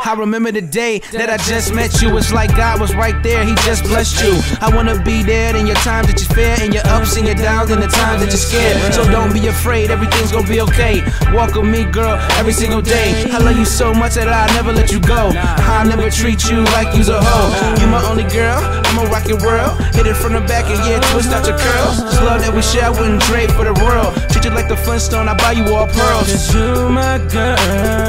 I remember the day that I just met you. It's like God was right there, He just blessed you. I wanna be there in your times that you fear, in your ups and your downs, and the times that you're scared. So don't be afraid, everything's gonna be okay. Walk with me, girl, every single day. I love you so much that I'll never let you go. I'll never treat you like you's a hoe. You my only girl, I'ma rock your world. Hit it from the back and yeah, twist out your curls. This love that we share, I wouldn't trade for the world. Treat you like the Flintstone, I buy you all pearls. Cause you my girl.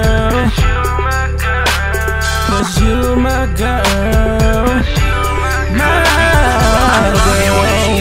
Cause you my girl. My girl.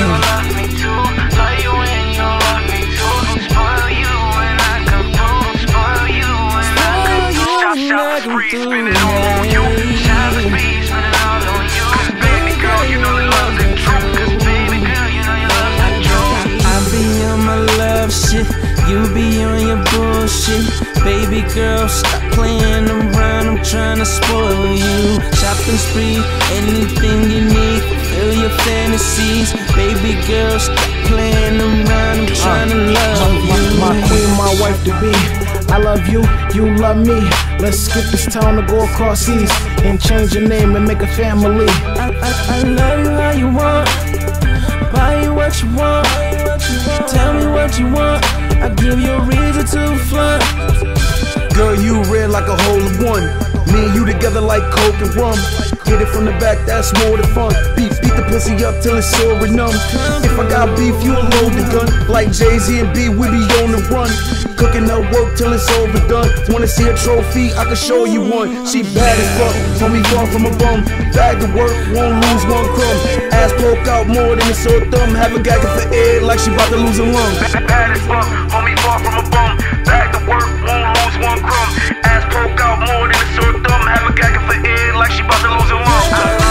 Spend it all on you. Shout me, spend it all on you. Cause baby girl, you know the love's the truth. Cause baby girl, you know your love's the truth. I be on my love shit, you be on your bullshit. Baby girl, stop playing around, I'm trying to spoil you. Shopping spree, anything you need, fulfill your fantasies. Baby girl, stop playing around, I'm trying to love you. My queen, my wife to be. I love you, you love me. Let's skip this town and go across seas and change your name and make a family. I love you how you want, buy you what you want, tell me what you want, I give you a reason to flaunt. Girl, you red like a hole in one. Me and you together like coke and rum. Hit it from the back, that's more than fun. Beat the pussy up till it's sore and numb. If I got beef, you'll load the gun. Like Jay-Z and B, we be on the run. Cooking up work till it's overdone. Wanna see a trophy? I can show you one. She bad as fuck, homie far from a bum. Bag of work, won't lose one crumb. Ass poke out more than a sore thumb. Have a gagging for air like she about to lose a lung. Bad as fuck, homie far from a bum. Bag of work, won't lose one crumb. Ass poke out more than a sore thumb. Have a gagging for air like she about to lose a lung.